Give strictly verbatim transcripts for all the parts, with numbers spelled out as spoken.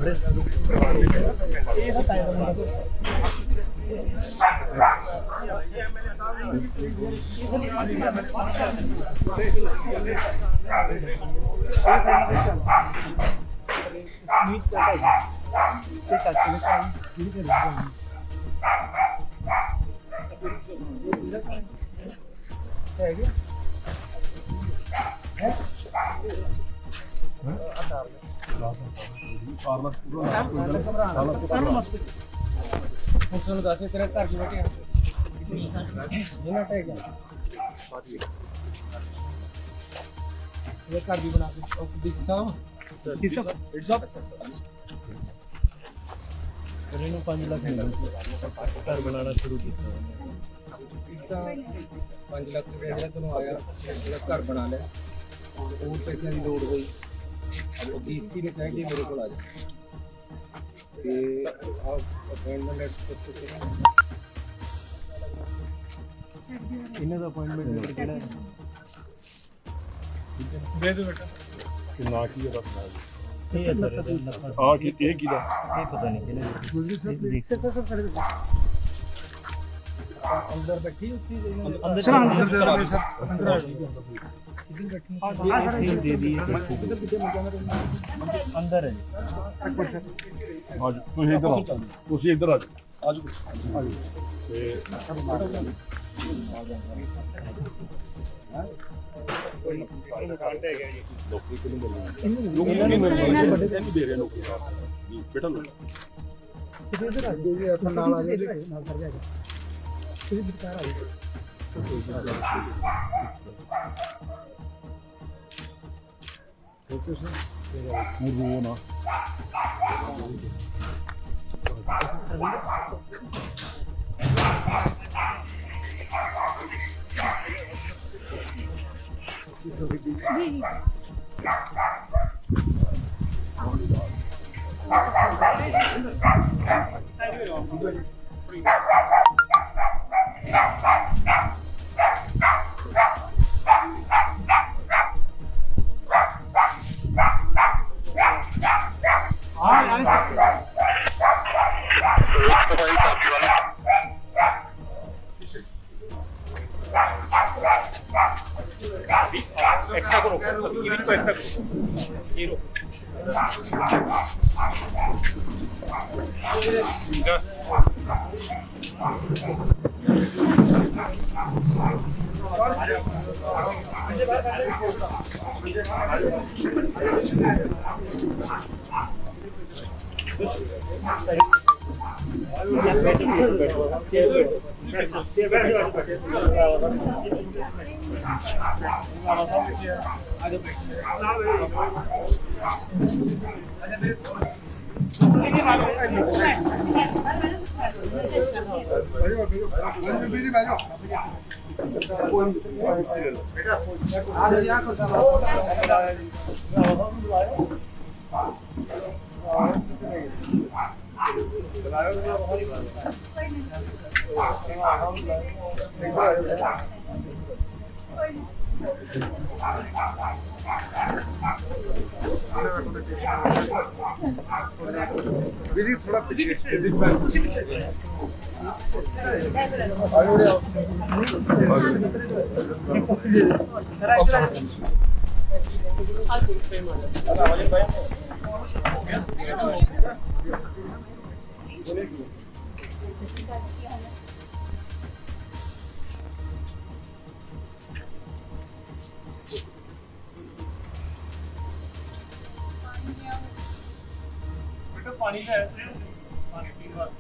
तेरा घर की बैठे ये घर भी बना पाँच लाख घर बनाना शुरू किया पाँच लाख रुपया तेन आया घर बना लिया और पैसे की लोड़ हुई डी सी ने कहा कि मेरे को आ जाए अपॉइंटमेंट इन्हें तो अपॉइंटमेंट लेटर केड़ा है दे दो बेटा कि ना की है बस ये अंदर आ कि एक ही दा ये पता नहीं किने देख से सर खड़े अंदर बैठी उसकी अंदर अंदर अंदर कितनी बैठी दे दी अंदर है आज तू इधर आ तू इधर आ आज आज नौकरी को नहीं मिल रही नहीं मिल रही बड़े नहीं दे रहे नौकरी जी बेटा लो इधर आ जाइए अपना नाल आ जाइए नाल कर जाएगा किसी बिचारा आ जाइए ओके सर मुर्गो ना एक्स्ट्रा करो इवन को एक्स्ट्रा करो ये रो थोड़ा पीछे पानी है पानी पीने वास्ते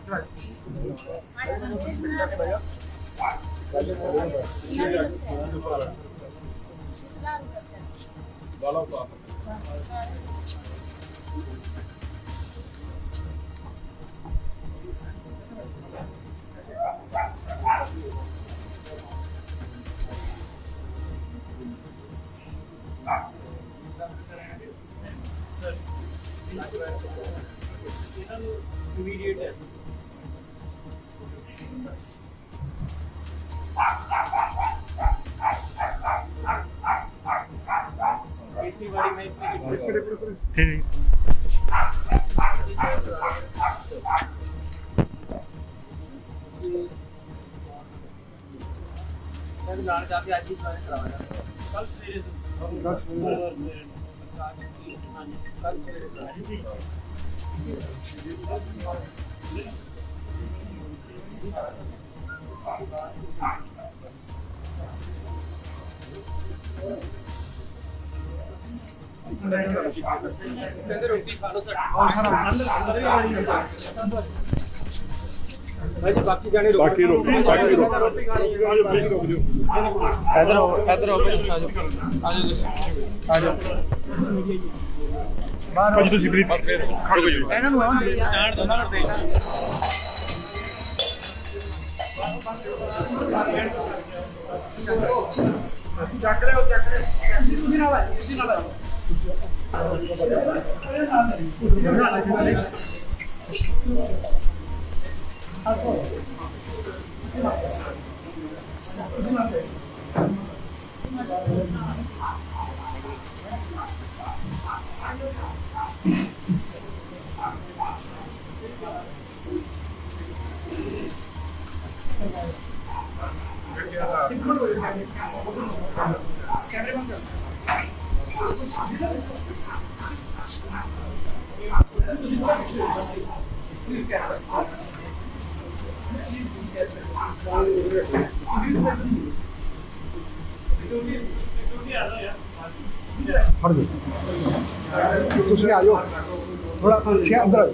जाके आज ही करवाना कल सवेरे कल सवेरे कल सवेरे रोटी खा लो सर भाई जी बाकी जाने रोक बाकी रोक बाकी रोक रोटी खानी है आज प्लीज रोक दो इधर आओ इधर आओ आ जाओ आ जाओ आ जाओ ਭਾਜੀ ਤੁਸੀਂ ਪਲੀਜ਼ ਖੜੋ ਜੀ ਇਹਨਾਂ ਨੂੰ ਆਉਣ ਦੇ ਜਾਣ ਦੋ ਨਾ ਦੇ ਚੱਕ ਲਿਓ ਚੱਕ ਲਿਓ ਤੁਸੀਂ ਨਾਲ ਆ ਤੁਸੀਂ ਨਾਲ ਆ ਤੁਸੀਂ ਆ ਜਾਓ ਥੋੜਾ ਪਿੱਛੇ ਅੰਦਰ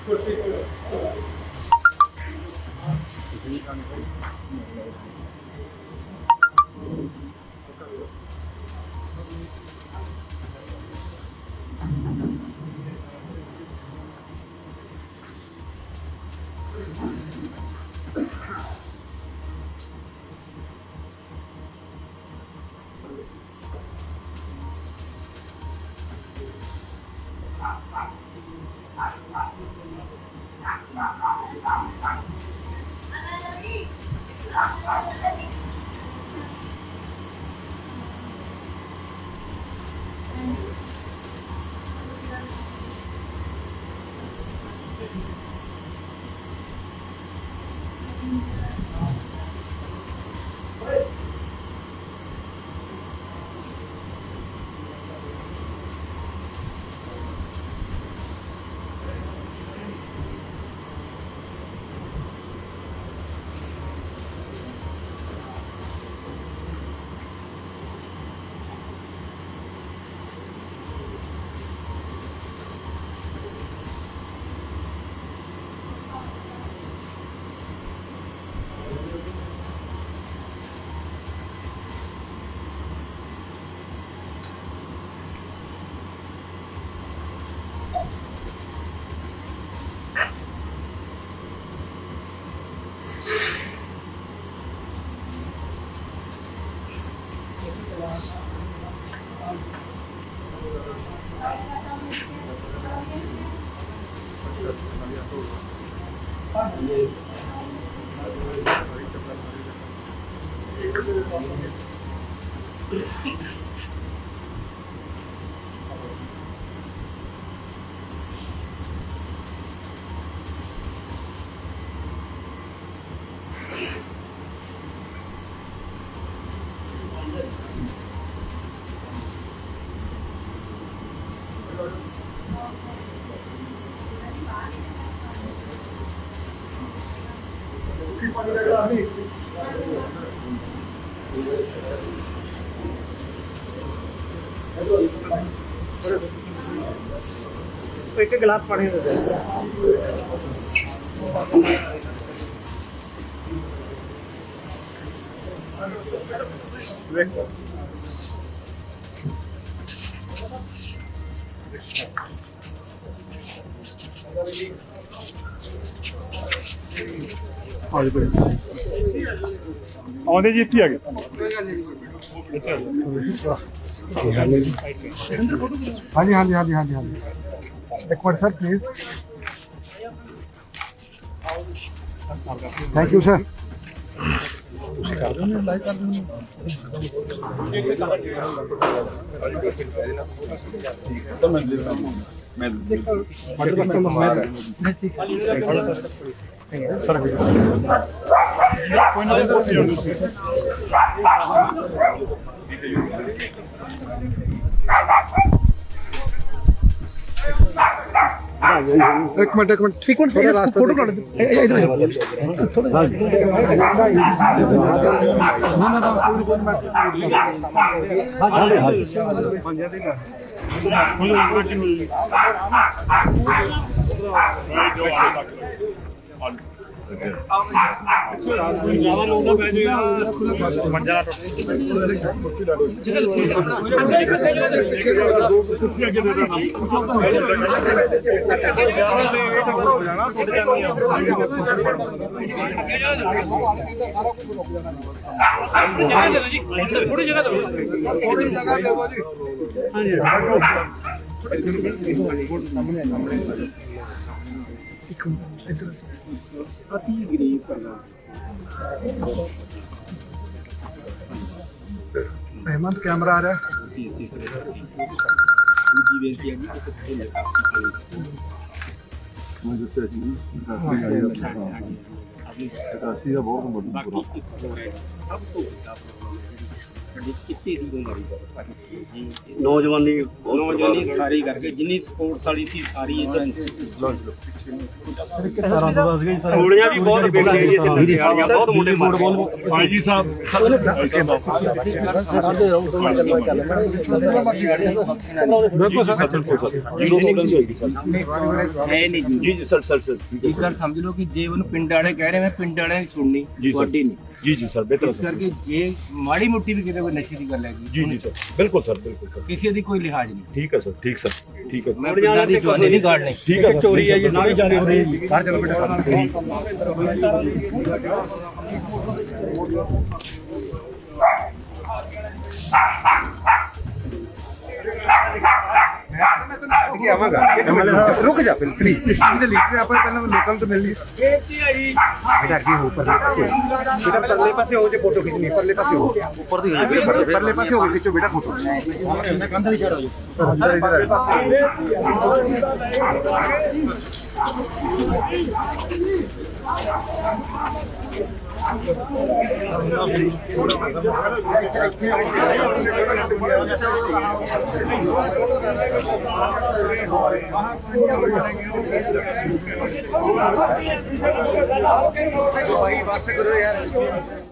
एक गिलास पानी दे दे। ਆਉਂਦੇ ਜੀ ਇੱਥੇ ਆ ਗਏ ਹਾਂਜੀ ਹਾਂਜੀ ਹਾਂਜੀ ਹਾਂਜੀ ਹਾਂਜੀ ਇੱਕ minute sir please thank you sir एक मिनट एक मिनट एक मिनट रास्ता फोटो काट थोड़ी जगह दो थोड़ी जगह दे दो जी हां जी अति गरीब करना हेमंत कैमरा आ रहा है दूसरी बेनती है कि कुछ मुझे से अभी का बहुत बड़ा सब तो ਸਾਡੀ ਚਿੱਟੇ ਦੀ ਬਿਮਾਰੀ ਦਾ ਨੌਜਵਾਨੀ ਨੌਜਵਾਨੀ ਸਾਰੀ ਕਰਕੇ ਜਿੰਨੀ ਸਪੋਰਟਸ ਵਾਲੀ ਸੀ ਸਾਰੀ ਇੱਧਰ ਗੋਲੀਆਂ ਵੀ ਬਹੁਤ ਵੇਖਦੇ ਜੀ ਇੱਥੇ ਨਸ਼ੇ ਵਾਲੀਆਂ ਬਹੁਤ ਮੁੰਡੇ ਮਾਰੇ ਭਾਈ ਸਾਹਿਬ ਬਿਲਕੁਲ ਸਰ ਜੀਰੋ ਪ੍ਰੋਬਲਮ ਹੋਏਗੀ ਸਰ ਹੈ ਨਹੀਂ ਜੀ ਜੀ ਜੀ ਸਰ ਸਰ ਸਰ ਇੱਕ ਗੱਲ ਸਮਝ ਲਓ ਕਿ ਜੇ ਉਹਨੂੰ ਪਿੰਡ ਵਾਲੇ ਕਹਿ ਰਹੇ ਮੈਂ ਪਿੰਡ ਵਾਲਿਆਂ ਦੀ ਸੁਣਨੀ ਤੁਹਾਡੀ ਨਹੀਂ ਜੀ ਜੀ ਸਰ ਬਿਹਤਰ ਇਸ ਕਰਕੇ ਜੇ ਮਾੜੀ ਮੋਟੀ ਵੀ ਕਿਤੇ ਕੋਈ ਨਸ਼ੇ ਦੀ ਗੱਲ ਹੈਗੀ ਜੀ ਜੀ ਸਰ ਬਿਲਕੁਲ ਸਰ ਬਿਲਕੁਲ ਸਰ ਕਿਸੇ ਦੀ ਕੋਈ ਲਿਹਾਜ਼ ਨਹੀਂ ਠੀਕ ਹੈ ਸਰ ਠੀਕ ਸਰ ਠੀਕ ਹੈ ਮੈਂ ਪਿੰਡਾਂ ਦੀ ਜਵਾਨੀ ਨਹੀਂ ਗਾੜਨੀ ਠੀਕ ਹੈ ਚੋਰੀ ਹੈ ਜੀ ਨਾਲ ਹੀ ਜਾਰੀ ਹੋ ਰਹੀ ਹੈ ਜੀ ਬਾਹਰ ਚਲੋ ਬੇਟਾ रुक जा प्लीज लीटर आप लोकल तो मिलनी बेटा अगे हो परले पासे बेटा परले पासे हो जे फोटो खींचनी परले पासे हो ऊपर दी परले पासे हो खींचो बेटा फोटो मैं कंधा ही चढ़ा भाई बस करो यार।